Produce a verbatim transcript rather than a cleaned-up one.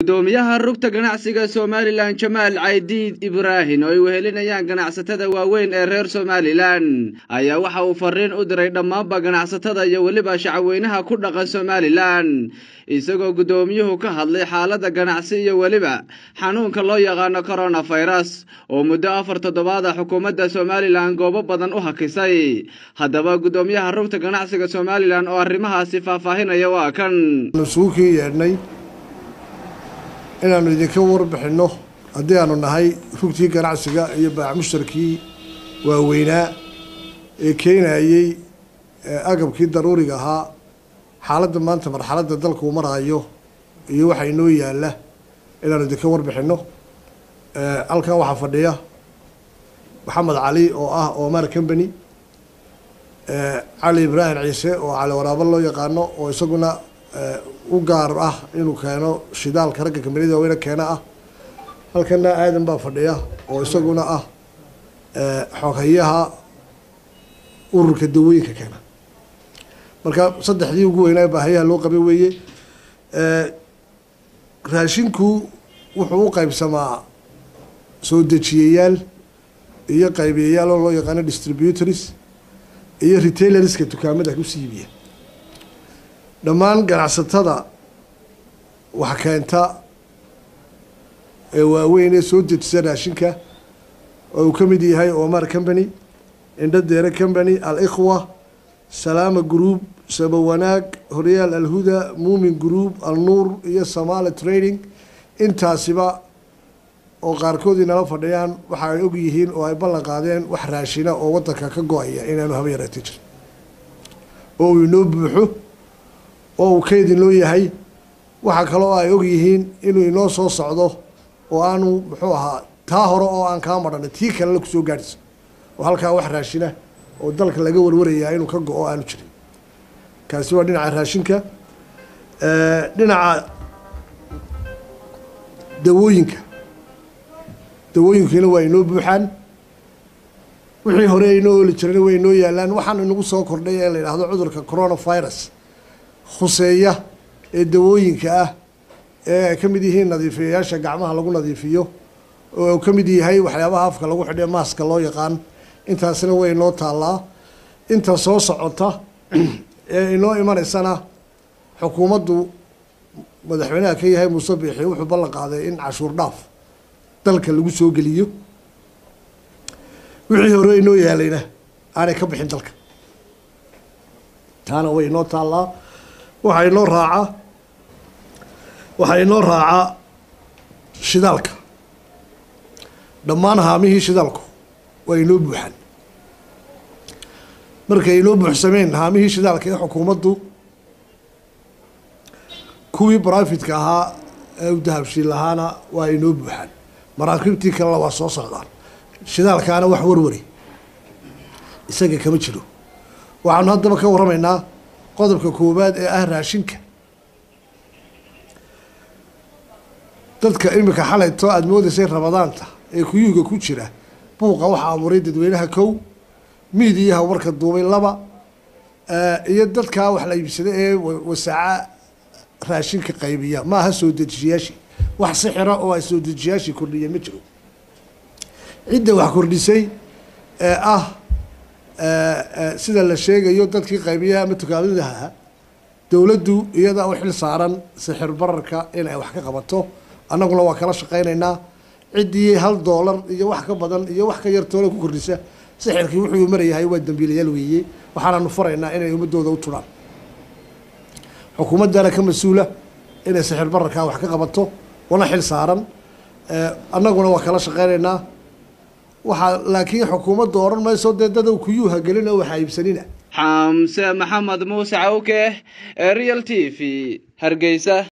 gudoomiyaha rugta ganacsiga Somaliland Jamaal Caydiid Ibraahin oo ay wehelinayaan ganacsatada waaweyn ee reer Somaliland ayaa waxa uu fariin u diray dhammaanba ganacsatada iyo waliba shacabweynaha ku dhaqan Somaliland isagoo gudoomiyuhu ka hadlay xaaladda ganacsi iyo waliba xanuunka loo yaqaan coronavirus oo muddo afar toddobaad ah xukuumadda Somaliland goobo badan u hakisay haddaba gudoomiyaha rugta ganacsiga Somaliland oo arrimahaasi faahfaahinaya waa kan suuqii yeernay inaanu idinka warbixino haddii aanu nahay rugtii ganacsiga iyo baac mushtarkii waaweynaa ee keenayay agabkii daruuriga ahaa xaaladda maanta marxaladda dalka uu marayo iyo waxa inoo yaala inaanu idinka warbixino halkan waxaa fadhiya maxamed cali oo ah Omar Company cali ibraahim ciise oo cali waraabo loo yaqaano oo isaguna u gaar ah inuu keeno shidaalka ragga kamida weyna keena ah halkana aadan baa fadhiya oo isaguna ah xogayaha ururka dawooyinka keena marka saddexdii ugu weynaa baahiyaha loo qabay weeye raashinku wuxuu u qaybsamaa soo dejiyayaal iyo qaybiyayaal oo loo yaqaano distributors iyo retailerska dukaamada ku siibiya dhammaan ganacsatada wax keenta ee waaweyn ee soo dejisa raashinka oo uu ka mid yahay Omar Company Indhadeere Company Al-Ikhwa Salama Group Sabawanaag Horyal Al-Huda Muumin Group Al-Nuur iyo Somali Trading intaasiba oo qaarkood inala fadhiyaan waxa ay og yihiin oo ay ballan qaadeen wax raashina oo wadanka ka go'aya inaanu haba yaraatay jir oo inoo buuxo oo uu keedin loo yahay waxa kale oo ay og yihiin inuu inoo soo socdo oo aanu muxuu ahaa taa hore oo aan ka maran tii kale ku soo gaarsiin oo halka wax raashina oo dalka laga warwaraya inuu ka go'o aanu jirin kaasi waa dhinaca raashinka ee dhinaca dawooyinka dawooyinka waa inoo buuxaan wixii hore inoo oli jiray way inoo yaalaan waxaan inagu soo kordhay ee la yiraahdo cudurka coronavirus khuseeya ee dawooyinka ah ee ka mid yihiin nadiifiyayaasha gacmaha lagu nadiifiyo oo ka mid yahay waxyaabaha afka lagu xidhay maaska loo yaqaan intaasina way inoo taalaa inta soo socota ee inoo imanaysana xukuumaddu madaxweynaha ka yahay Muuse Biixi wuxuu ballan qaaday in cashuur dhaaf dalka lagu soo geliyo wixii hore inoo yaalayna aanay ka bixin dalka taana way inoo taalaa waxay inoo raaca waxay inoo raaca shidaalka dhammaan haamihii shidaalku way inoo buuxaan markay inoo buuxsameen haamihii shidaalka ee xukuumaddu kuwii baraafitka ahaa ee u dahabshiin lahaana waa inoo buuxaan maraakiibtii kalena waa soo socdaan shidaalkaana wax warwari isaga kama jiro waxaanu haddaba ka warramaynaa qodobka koowaad ee ah raashinka dadka imika xalayto aad moodaysay rabadaanta ee kuyuuga ku jira buuqa waxa abuuray dadweynaha kow miidiyaha warka duubay laba iyo dadka wax la iibsaday ee wasaaca raashinka qaybiya ma aha soo dejiyaashii wax sixira oo ay soo dejiyaashii kordhiye ma jiro cidda wax kordhisay ee ah sida la sheegayo dadkii qaybiyaha ama tukaamadaha dawladdu iyada u xil saaran sixir bararka inay wax ka qabato annaguna waa kala shaqaynaynaa ciddii hal doolar iyo wax ka badan iyo wax ka yar toona ku kordhisa sixirkii wuxuu marayahay waa dambiilayaal weeye waxaanu faraynaa inay ummadooda u turaan xukuumaddana ka mas'uula inay sixir bararka wax ka qabato wana xil saaran annaguna waa kala shaqaynaynaa waxa laakiin xukuumaddu oran mayso deedada kuyuuha gelin oo waxa iibsanina Xamse Maxamed Muuse Cawke Real T V Hargeysa.